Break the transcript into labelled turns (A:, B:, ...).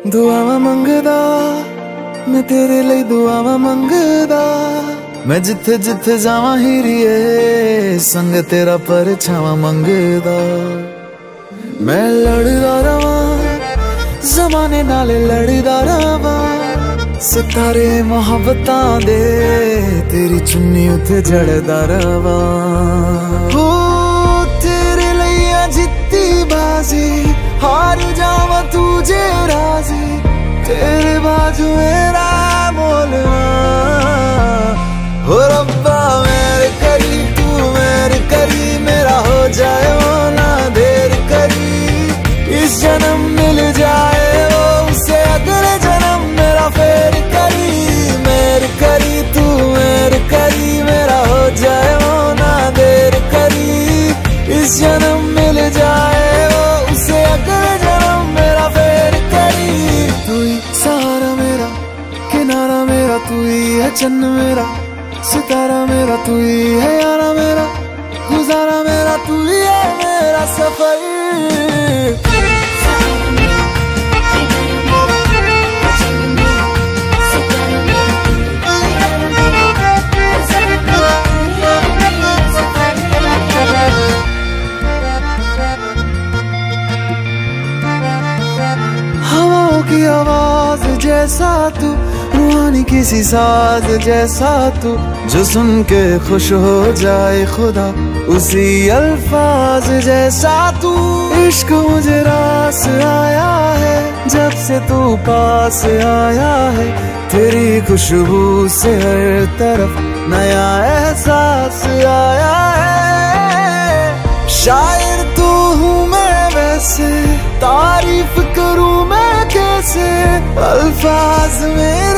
A: दुआवां मंगदा मैं तेरे लिए, दुआवां मंगदा मैं जिथे जिथे जावां हीरिए, संग तेरा परछावां मंगदा। मैं लड़दा रवां ज़माने नाल, लड़दा रवां सितारे मोहब्बतां दे, तेरी चुन्नी उते जड़दा रवां। हो तेरे लिए जित्ती बाजी, हार जावां तुझे राजी, तेरे बाजू मेरा मोलवा। हो रब्बा मेरे करी, तू मेरे करी, मेरा हो जाए वो ना देर करी। इस जन्म मिल जाए वो उसे अगले जन्म मेरा फेर करी। मेरे करी तू मेरे करी, मेरा हो जाए वो ना देर करी। इस जन्म मिल जाए वो उसे अगले जन्म मेरा फेर करी। तू ही सहारा मेरा, किनारा मेरा, तू ही है चन्न मेरा, सितारा मेरा, तू ही है यारा मेरा, गुजारा मेरा, तू ही है मेरा सफर। हवाओं की आवाज जैसा तू, रूहानी किसी साज जैसा तू, जो सुन के खुश हो जाए खुदा उसी अल्फाज जैसा तू। इश्क मुझे रास आया है जब से तू पास आया है, तेरी खुशबू से हर तरफ नया एहसास आया है। शायर तू हूँ मैं वैसे, तारीफ करूँ मैं कैसे, अल्फाज में